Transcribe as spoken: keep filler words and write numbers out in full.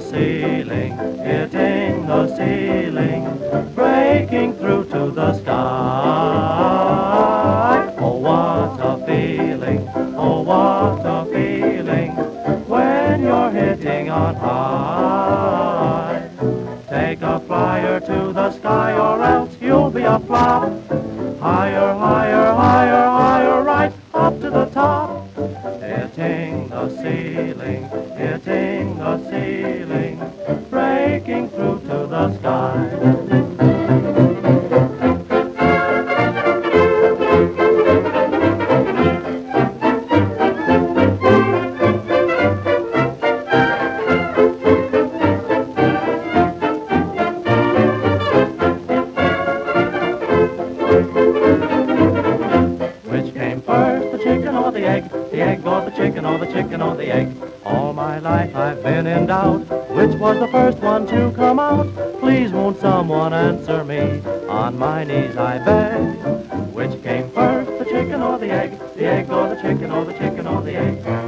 ceiling, hitting the ceiling, breaking through to the sky. Oh, what a feeling, oh, what a feeling, when you're hitting on high. Take a flyer to the sky or else you'll be a flop. Higher, higher, higher, higher, right up to the top. Hitting the ceiling, hitting the ceiling, breaking through to the sky. Which came first, the chicken or the egg? The egg or the chicken or the chicken or the egg? All my life I've been in doubt, which was the first one to come out? Please won't someone answer me? On my knees I beg. Which came first, the chicken or the egg? The egg or the chicken or the chicken or the egg?